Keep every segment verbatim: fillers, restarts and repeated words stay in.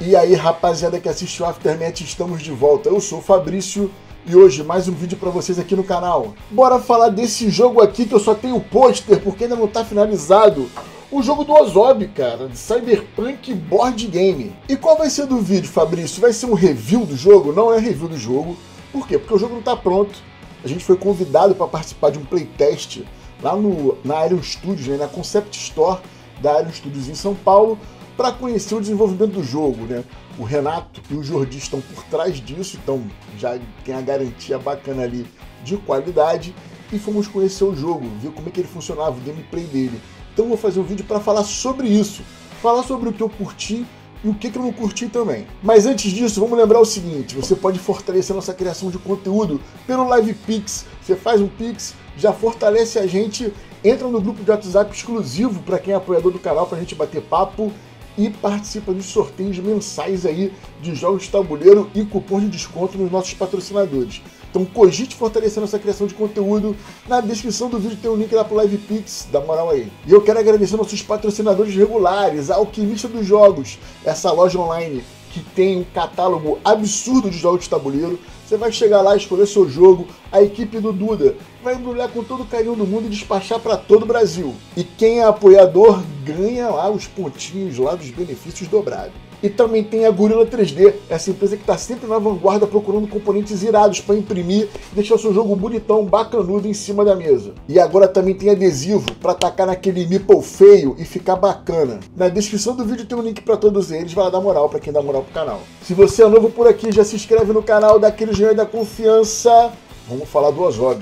E aí, rapaziada que assistiu Aftermath, estamos de volta. Eu sou o Fabrício e hoje mais um vídeo pra vocês aqui no canal. Bora falar desse jogo aqui que eu só tenho o pôster porque ainda não tá finalizado. O jogo do Ozob, cara, de Cyberpunk Board Game. E qual vai ser do vídeo, Fabrício? Vai ser um review do jogo? Não é review do jogo. Por quê? Porque o jogo não tá pronto. A gente foi convidado para participar de um playtest lá no, na Iron Studios, né, na Concept Store da Iron Studios em São Paulo, para conhecer o desenvolvimento do jogo, né? O Renato e o Jordi estão por trás disso, então já tem a garantia bacana ali de qualidade. E fomos conhecer o jogo, ver como é que ele funcionava, o gameplay dele. Então vou fazer um vídeo para falar sobre isso, falar sobre o que eu curti e o que eu não curti também. Mas antes disso, vamos lembrar o seguinte: você pode fortalecer nossa criação de conteúdo pelo Live Pix. Você faz um Pix, já fortalece a gente, entra no grupo de WhatsApp exclusivo para quem é apoiador do canal, para a gente bater papo e participa dos sorteios mensais aí de jogos de tabuleiro e cupom de desconto nos nossos patrocinadores. Então cogite fortalecer nossa criação de conteúdo. Na descrição do vídeo tem um link lá pro Live Pix, dá moral aí. E eu quero agradecer nossos patrocinadores regulares, a Alquimista dos Jogos, essa loja online que tem um catálogo absurdo de jogos de tabuleiro. Você vai chegar lá, escolher seu jogo, a equipe do Duda vai embrulhar com todo o carinho do mundo e despachar para todo o Brasil. E quem é apoiador ganha lá os pontinhos lá dos benefícios dobrados. E também tem a Gorilla três D, essa empresa que está sempre na vanguarda procurando componentes irados para imprimir e deixar o seu jogo bonitão, bacanudo em cima da mesa. E agora também tem adesivo para tacar naquele meeple feio e ficar bacana. Na descrição do vídeo tem um link para todos eles, vai lá dar moral para quem dá moral pro canal. Se você é novo por aqui, já se inscreve no canal, dá aquele joinha da confiança. Vamos falar do Ozob.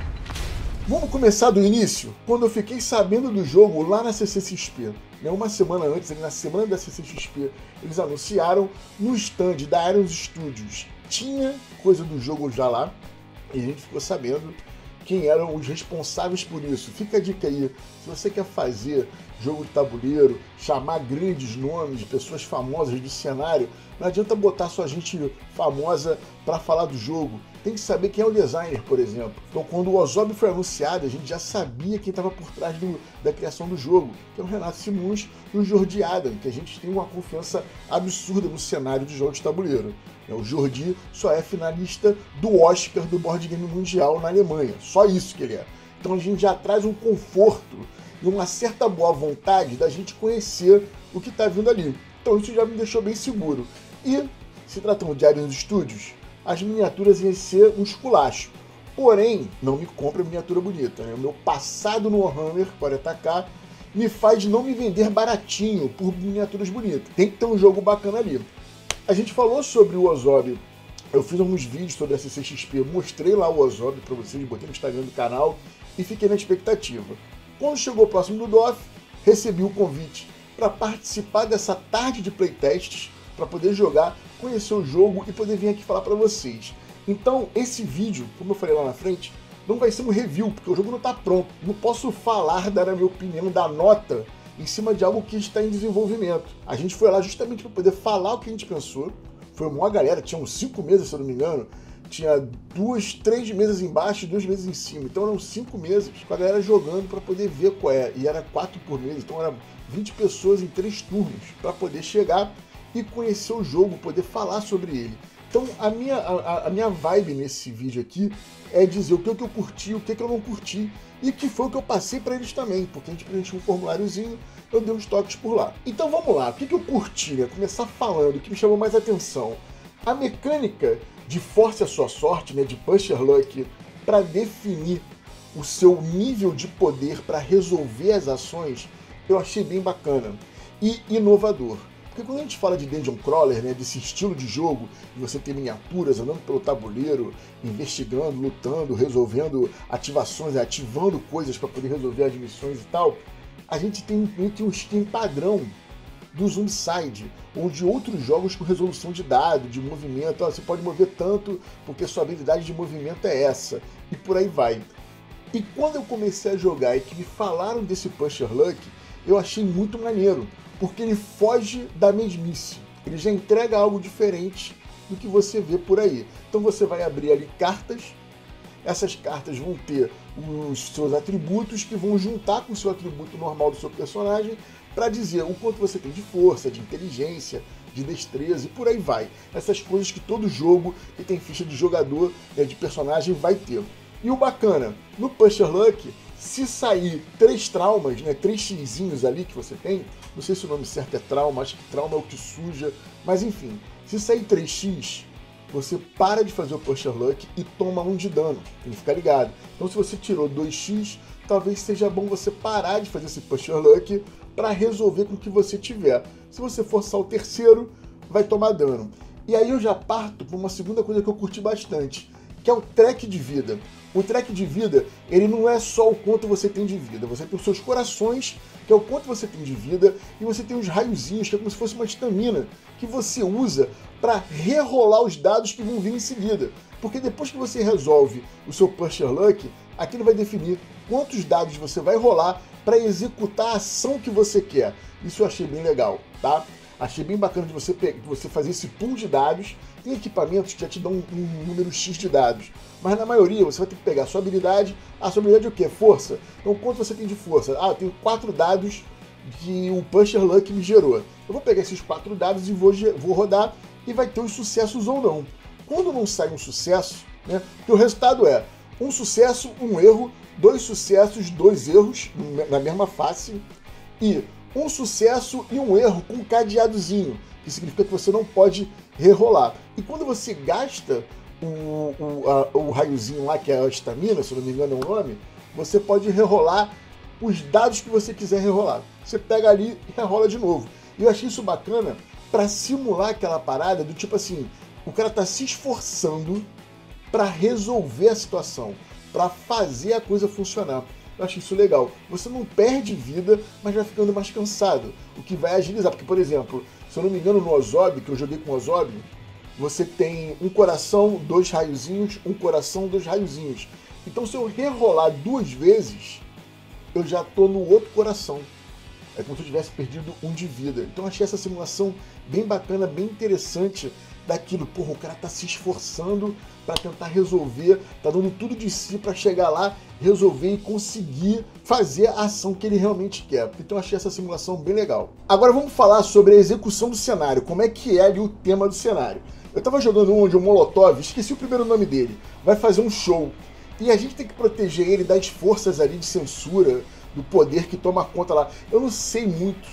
Vamos começar do início? Quando eu fiquei sabendo do jogo lá na C C X P. Né, uma semana antes, na semana da C C X P, eles anunciaram no stand da Iron Studios. Tinha coisa do jogo já lá e a gente ficou sabendo quem eram os responsáveis por isso. Fica a dica aí, se você quer fazer jogo de tabuleiro, chamar grandes nomes, pessoas famosas do cenário, não adianta botar só gente famosa para falar do jogo. Tem que saber quem é o designer, por exemplo. Então, quando o Ozob foi anunciado, a gente já sabia quem estava por trás do, da criação do jogo, que é o Renato Simões e o Jordi Adam, que a gente tem uma confiança absurda no cenário de jogos de tabuleiro. O Jordi só é finalista do Oscar do Board Game Mundial na Alemanha, só isso que ele é. Então a gente já traz um conforto e uma certa boa vontade da gente conhecer o que está vindo ali. Então isso já me deixou bem seguro. E, se tratando de Iron Studios, as miniaturas iam ser um esculacho. Porém, não me compra miniatura bonita. Né? O meu passado no Warhammer, pode atacar, me faz não me vender baratinho por miniaturas bonitas. Tem que ter um jogo bacana ali. A gente falou sobre o Ozob, eu fiz alguns vídeos sobre a C C X P, mostrei lá o Ozob para vocês, botei no Instagram do canal e fiquei na expectativa. Quando chegou o próximo do D O F, recebi o convite para participar dessa tarde de playtests, para poder jogar, conhecer o jogo e poder vir aqui falar para vocês. Então, esse vídeo, como eu falei lá na frente, não vai ser um review, porque o jogo não está pronto. Não posso falar, dar a minha opinião, dar nota em cima de algo que está em desenvolvimento. A gente foi lá justamente para poder falar o que a gente pensou. Foi uma galera, tinha uns cinco mesas, se eu não me engano. Tinha duas, três mesas embaixo e duas mesas em cima. Então eram cinco mesas com a galera jogando para poder ver qual é. E era quatro por mesa, então era vinte pessoas em três turnos para poder chegar e conhecer o jogo, poder falar sobre ele. Então a minha, a, a minha vibe nesse vídeo aqui é dizer o que, que eu curti, o que, que eu não curti e que foi o que eu passei para eles também, porque a gente preencheu um formuláriozinho, eu dei uns toques por lá. Então vamos lá, o que, que eu curti, né? Começar falando, o que me chamou mais atenção. A mecânica de force a sua sorte, né? De Puncher Luck, para definir o seu nível de poder para resolver as ações, eu achei bem bacana e inovador. Porque quando a gente fala de Dungeon Crawler, né, desse estilo de jogo, e você tem miniaturas andando pelo tabuleiro, investigando, lutando, resolvendo ativações, ativando coisas para poder resolver as missões e tal, a gente tem, tem um esquema padrão do Zombicide, ou de outros jogos com resolução de dado, de movimento. Ó, você pode mover tanto porque sua habilidade de movimento é essa, e por aí vai. E quando eu comecei a jogar e que me falaram desse Puncher Luck, eu achei muito maneiro, porque ele foge da mesmice. Ele já entrega algo diferente do que você vê por aí. Então você vai abrir ali cartas, essas cartas vão ter os seus atributos que vão juntar com o seu atributo normal do seu personagem para dizer o quanto você tem de força, de inteligência, de destreza e por aí vai. Essas coisas que todo jogo que tem ficha de jogador, né, de personagem, vai ter. E o bacana, no Pusher Luck, se sair três traumas, né, três xizinhos ali que você tem, não sei se o nome certo é trauma, acho que trauma é o que suja, mas enfim, se sair três x, você para de fazer o Pusher Luck e toma um de dano, tem que ficar ligado. Então se você tirou dois x, talvez seja bom você parar de fazer esse Pusher Luck para resolver com o que você tiver. Se você forçar o terceiro, vai tomar dano. E aí eu já parto para uma segunda coisa que eu curti bastante, que é o track de vida. O track de vida, ele não é só o quanto você tem de vida, você tem os seus corações, que é o quanto você tem de vida, e você tem os raiozinhos, que é como se fosse uma estamina, que você usa para rerolar os dados que vão vir em seguida. Porque depois que você resolve o seu Pusher Luck, aquilo vai definir quantos dados você vai rolar para executar a ação que você quer. Isso eu achei bem legal, tá? Achei bem bacana de você, de você fazer esse pool de dados. Tem equipamentos que já te dão um, um número X de dados, mas na maioria você vai ter que pegar a sua habilidade. A sua habilidade é o quê? Força. Então quanto você tem de força? Ah, eu tenho quatro dados que o Pusher Luck me gerou. Eu vou pegar esses quatro dados e vou, vou rodar e vai ter os sucessos ou não. Quando não sai um sucesso, né, porque o resultado é um sucesso, um erro, dois sucessos, dois erros na mesma face e um sucesso e um erro com um cadeadozinho, que significa que você não pode rerolar. E quando você gasta o, o, a, o raiozinho lá, que é a estamina, se não me engano é o nome, você pode rerolar os dados que você quiser rerolar. Você pega ali e rerola de novo. E eu achei isso bacana para simular aquela parada do tipo assim, o cara tá se esforçando para resolver a situação, para fazer a coisa funcionar. Eu acho isso legal. Você não perde vida, mas vai ficando mais cansado, o que vai agilizar. Porque, por exemplo, se eu não me engano, no Ozob, que eu joguei com o Ozob, você tem um coração, dois raiozinhos, um coração, dois raiozinhos. Então, se eu rerolar duas vezes, eu já tô no outro coração. É como se eu tivesse perdido um de vida. Então, eu achei essa simulação bem bacana, bem interessante, daquilo, porra, o cara tá se esforçando para tentar resolver, tá dando tudo de si para chegar lá, resolver e conseguir fazer a ação que ele realmente quer. Então eu achei essa simulação bem legal. Agora vamos falar sobre a execução do cenário, como é que é ali o tema do cenário. Eu tava jogando um onde o Molotov, esqueci o primeiro nome dele, vai fazer um show. E a gente tem que proteger ele das forças ali de censura, do poder que toma conta lá. Eu não sei muito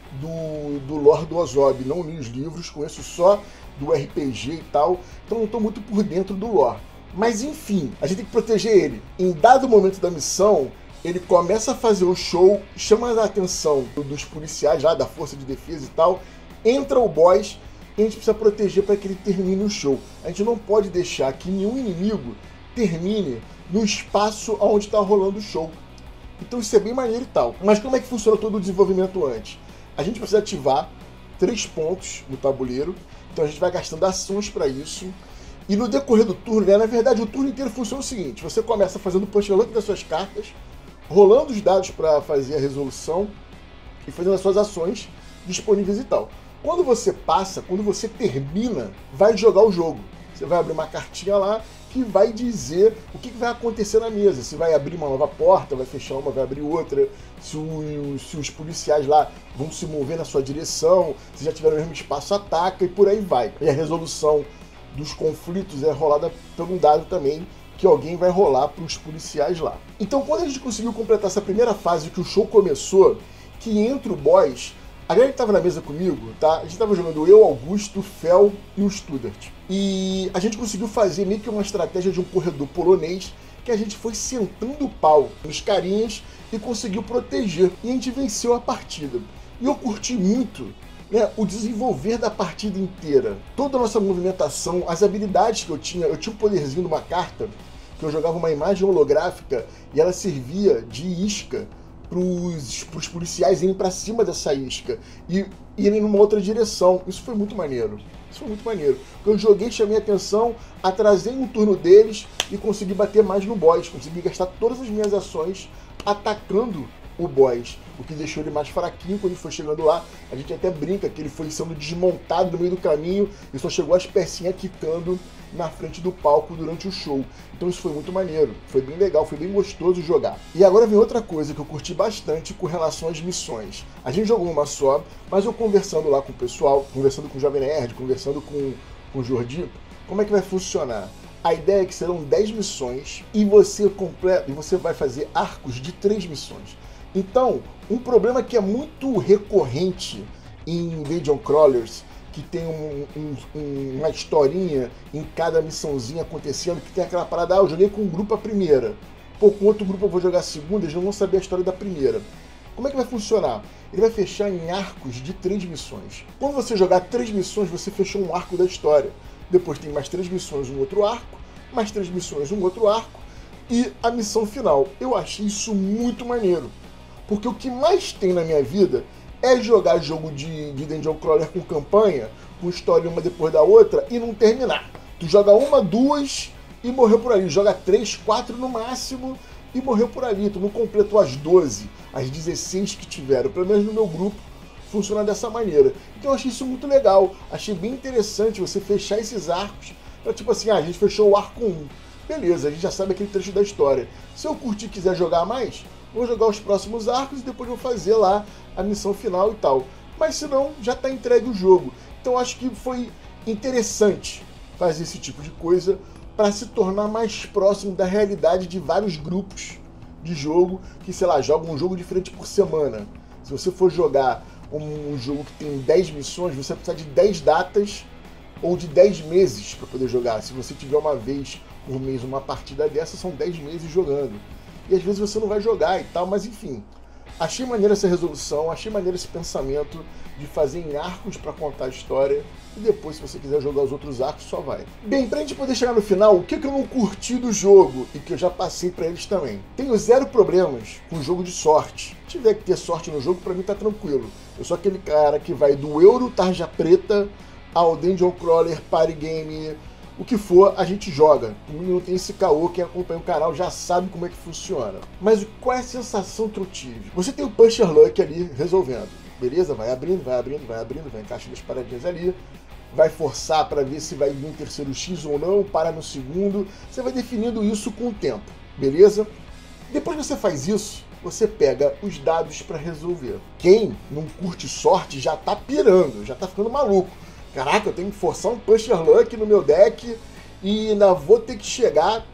do, do lore do Ozob, não li os livros, conheço só do R P G e tal, então não estou muito por dentro do lore. Mas enfim, a gente tem que proteger ele. Em dado momento da missão, ele começa a fazer o show, chama a atenção dos policiais lá, da força de defesa e tal, entra o boss e a gente precisa proteger para que ele termine o show. A gente não pode deixar que nenhum inimigo termine no espaço onde está rolando o show. Então isso é bem maneiro e tal. Mas como é que funciona todo o desenvolvimento antes? A gente precisa ativar três pontos no tabuleiro. Então a gente vai gastando ações para isso. E no decorrer do turno, né, na verdade o turno inteiro funciona o seguinte: você começa fazendo o Pusher Luck das suas cartas, rolando os dados para fazer a resolução e fazendo as suas ações disponíveis e tal. Quando você passa, quando você termina, vai jogar o jogo. Você vai abrir uma cartinha lá que vai dizer o que vai acontecer na mesa. Se vai abrir uma nova porta, vai fechar uma, vai abrir outra, se os, se os policiais lá vão se mover na sua direção, se já tiver no mesmo espaço, ataca e por aí vai. E a resolução dos conflitos é rolada por um dado também, que alguém vai rolar para os policiais lá. Então quando a gente conseguiu completar essa primeira fase que o show começou, que entra o boss, a galera que tava na mesa comigo, tá? A gente tava jogando eu, Augusto, o Fel e o Studart. E a gente conseguiu fazer meio que uma estratégia de um corredor polonês, que a gente foi sentando o pau nos carinhas e conseguiu proteger. E a gente venceu a partida. E eu curti muito, né, o desenvolver da partida inteira. Toda a nossa movimentação, as habilidades que eu tinha. Eu tinha um poderzinho numa carta, que eu jogava uma imagem holográfica e ela servia de isca para os policiais irem para cima dessa isca e irem numa outra direção. Isso foi muito maneiro. Isso foi muito maneiro. Eu joguei, chamei a atenção, atrasei um turno deles e consegui bater mais no boss. Consegui gastar todas as minhas ações atacando o boss, o que deixou ele mais fraquinho quando ele foi chegando lá. A gente até brinca que ele foi sendo desmontado no meio do caminho e só chegou as pecinhas quicando na frente do palco durante o show. Então isso foi muito maneiro, foi bem legal, foi bem gostoso jogar. E agora vem outra coisa que eu curti bastante com relação às missões. A gente jogou uma só, mas eu conversando lá com o pessoal, conversando com o Jovem Nerd, conversando com, com o Jordi, como é que vai funcionar? A ideia é que serão dez missões e você, completa, e você vai fazer arcos de três missões. Então, um problema que é muito recorrente em Dungeon Crawlers, que tem um, um, uma historinha em cada missãozinha acontecendo, que tem aquela parada, ah, eu joguei com um grupo a primeira, pô, com outro grupo eu vou jogar a segunda, eles não vão saber a história da primeira. Como é que vai funcionar? Ele vai fechar em arcos de três missões. Quando você jogar três missões, você fechou um arco da história. Depois tem mais três missões, um outro arco, mais três missões, um outro arco, e a missão final. Eu achei isso muito maneiro, porque o que mais tem na minha vida é jogar jogo de, de Dungeon Crawler com campanha, com história uma depois da outra, e não terminar. Tu joga uma, duas e morreu por ali. Joga três, quatro no máximo e morreu por ali. Tu não completou as doze, as dezesseis que tiveram. Pelo menos no meu grupo funciona dessa maneira. Então eu achei isso muito legal. Achei bem interessante você fechar esses arcos. Então, tipo assim, ah, a gente fechou o arco um. Beleza, a gente já sabe aquele trecho da história. Se eu curtir e quiser jogar mais, vou jogar os próximos arcos e depois vou fazer lá a missão final e tal. Mas se não, já está entregue o jogo. Então acho que foi interessante fazer esse tipo de coisa para se tornar mais próximo da realidade de vários grupos de jogo que, sei lá, jogam um jogo diferente por semana. Se você for jogar um jogo que tem dez missões, você vai precisar de dez datas ou de dez meses para poder jogar. Se você tiver uma vez por mês uma partida dessa, são dez meses jogando. E às vezes você não vai jogar e tal, mas enfim. Achei maneira essa resolução, achei maneiro esse pensamento de fazer em arcos para contar a história e depois, se você quiser jogar os outros arcos, só vai. Bem, pra gente poder chegar no final, o que, que eu não curti do jogo e que eu já passei para eles também? Tenho zero problemas com jogo de sorte. Se tiver que ter sorte no jogo, para mim tá tranquilo. Eu sou aquele cara que vai do Euro Tarja Preta ao Dungeon Crawler Party Game, o que for, a gente joga. Comigo não tem esse caô, quem acompanha o canal já sabe como é que funciona. Mas qual é a sensação que eu tive? Você tem o Pusher Luck ali resolvendo, beleza? Vai abrindo, vai abrindo, vai abrindo, vai encaixando as paradinhas ali, vai forçar para ver se vai vir um terceiro X ou não, para no segundo, você vai definindo isso com o tempo, beleza? Depois que você faz isso, você pega os dados para resolver. Quem não curte sorte já tá pirando, já tá ficando maluco. Caraca, eu tenho que forçar um Pusher Luck no meu deck e ainda vou ter que chegar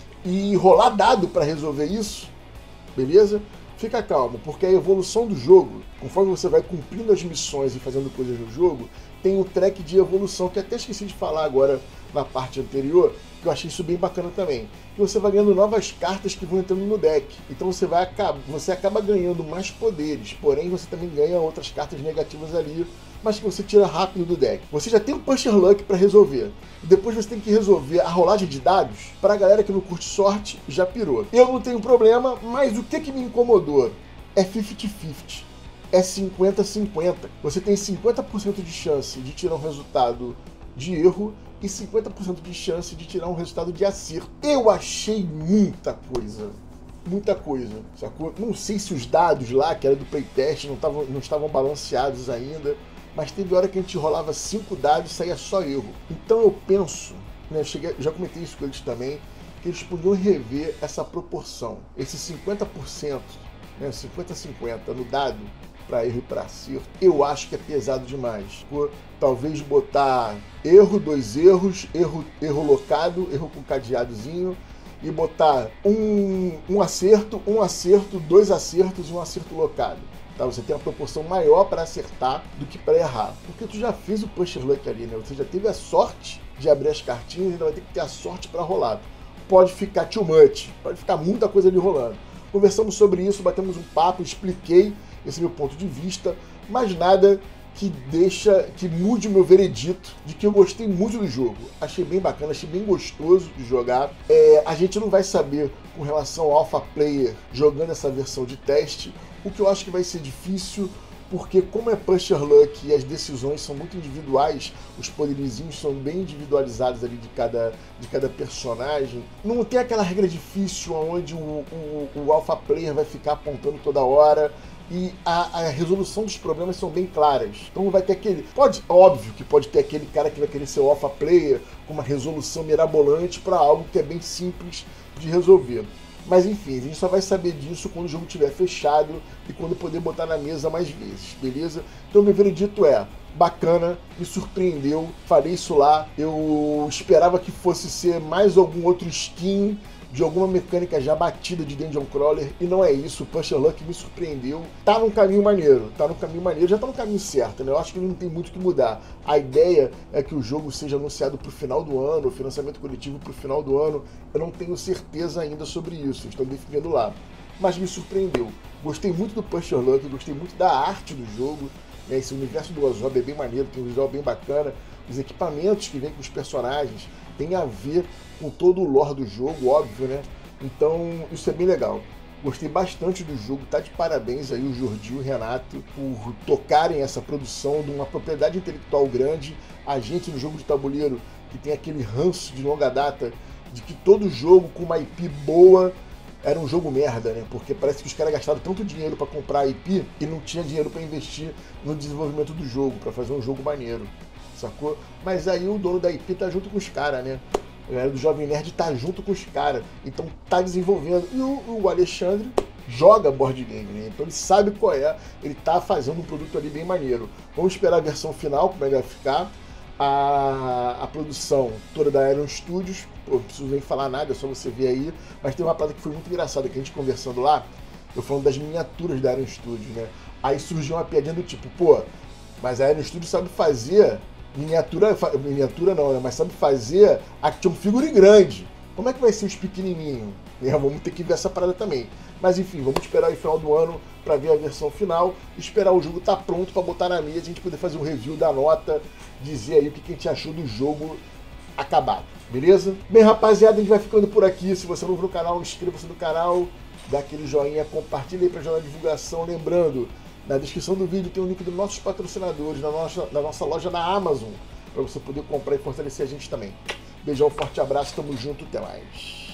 e rolar dado para resolver isso, beleza? Fica calmo, porque a evolução do jogo, conforme você vai cumprindo as missões e fazendo coisas no jogo, tem o track de evolução, que até esqueci de falar agora na parte anterior, que eu achei isso bem bacana também. Que você vai ganhando novas cartas que vão entrando no deck. Então você, vai, você acaba ganhando mais poderes, porém você também ganha outras cartas negativas ali, mas que você tira rápido do deck. Você já tem o Pusher Luck para resolver. E depois você tem que resolver a rolagem de dados. Para a galera que não curte sorte, já pirou. Eu não tenho problema, mas o que, que me incomodou é cinquenta cinquenta. É cinquenta cinquenta. Você tem cinquenta por cento de chance de tirar um resultado de erro e cinquenta por cento de chance de tirar um resultado de acerto. Eu achei muita coisa. Muita coisa, sacou? Não sei se os dados lá, que era do playtest, não, tavam, não estavam balanceados ainda, mas teve hora que a gente rolava cinco dados e saía só erro. Então eu penso, né, eu cheguei, já comentei isso com eles também, que eles podiam rever essa proporção. Esse cinquenta por cento, né, cinquenta a cinquenta no dado, para erro e para acerto, eu acho que é pesado demais. Por, talvez botar erro, dois erros, erro, erro locado, erro com cadeadozinho, e botar um, um acerto, um acerto, dois acertos e um acerto locado. Tá? Você tem uma proporção maior para acertar do que para errar. Porque tu já fez o Pusher Luck ali, né? Você já teve a sorte de abrir as cartinhas e ainda vai ter que ter a sorte para rolar. Pode ficar too much, pode ficar muita coisa ali rolando. Conversamos sobre isso, batemos um papo, expliquei esse meu ponto de vista, mas nada que deixa, que mude o meu veredito de que eu gostei muito do jogo. Achei bem bacana, achei bem gostoso de jogar. É, a gente não vai saber com relação ao Alpha Player jogando essa versão de teste, o que eu acho que vai ser difícil, porque como é Pusher Luck e as decisões são muito individuais, os poderizinhos são bem individualizados ali de cada, de cada personagem, não tem aquela regra difícil onde o, o, o Alpha Player vai ficar apontando toda hora e a, a resolução dos problemas são bem claras. Então vai ter aquele... Pode, óbvio que pode ter aquele cara que vai querer ser alpha player com uma resolução mirabolante para algo que é bem simples de resolver. Mas enfim, a gente só vai saber disso quando o jogo estiver fechado e quando poder botar na mesa mais vezes, beleza? Então meu veredito é, bacana, me surpreendeu, falei isso lá, eu esperava que fosse ser mais algum outro skin de alguma mecânica já batida de Dungeon Crawler, e não é isso. O Puncher Luck me surpreendeu, tá num caminho maneiro, tá num caminho maneiro, já tá no caminho certo, né? Eu acho que não tem muito o que mudar. A ideia é que o jogo seja anunciado pro final do ano, o financiamento coletivo pro final do ano, eu não tenho certeza ainda sobre isso, estou definindo lá. Mas me surpreendeu, gostei muito do Puncher Luck, gostei muito da arte do jogo, né? Esse universo do Ozob é bem maneiro, tem um visual bem bacana, os equipamentos que vêm com os personagens tem a ver com todo o lore do jogo, óbvio, né? Então, isso é bem legal. Gostei bastante do jogo, tá de parabéns aí o Jordi e o Renato por tocarem essa produção de uma propriedade intelectual grande. A gente no jogo de tabuleiro, que tem aquele ranço de longa data, de que todo jogo com uma I P boa era um jogo merda, né? Porque parece que os caras gastaram tanto dinheiro para comprar a I P e não tinha dinheiro para investir no desenvolvimento do jogo, para fazer um jogo maneiro, sacou? Mas aí o dono da I P tá junto com os caras, né? A galera do Jovem Nerd tá junto com os caras, então tá desenvolvendo. E o, o Alexandre joga board game, né? Então ele sabe qual é, ele tá fazendo um produto ali bem maneiro. Vamos esperar a versão final, como é que vai ficar. A, a produção toda da Iron Studios, pô, não preciso nem falar nada, é só você ver aí. Mas tem uma parada que foi muito engraçada, que a gente conversando lá, eu falando das miniaturas da Iron Studios, né? Aí surgiu uma piadinha do tipo, pô, mas a Iron Studios sabe fazer miniatura, miniatura não, né? Mas sabe fazer action figure grande. Como é que vai ser os pequenininhos? É, vamos ter que ver essa parada também. Mas enfim, vamos esperar o final do ano para ver a versão final, esperar o jogo estar tá pronto para botar na mesa, a gente poder fazer um review da nota, dizer aí o que a gente achou do jogo acabado, beleza? Bem, rapaziada, a gente vai ficando por aqui. Se você é novo no canal, inscreva-se no canal, dá aquele joinha, compartilha aí para ajudar na divulgação. Lembrando, na descrição do vídeo tem o link dos nossos patrocinadores, na nossa, na nossa loja na Amazon, para você poder comprar e fortalecer a gente também. Beijão, forte abraço, tamo junto, até mais.